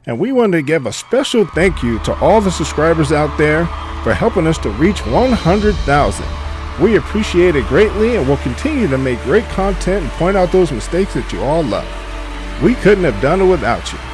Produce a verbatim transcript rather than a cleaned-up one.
And we wanted to give a special thank you to all the subscribers out there for helping us to reach one hundred thousand. We appreciate it greatly and will continue to make great content and point out those mistakes that you all love. We couldn't have done it without you.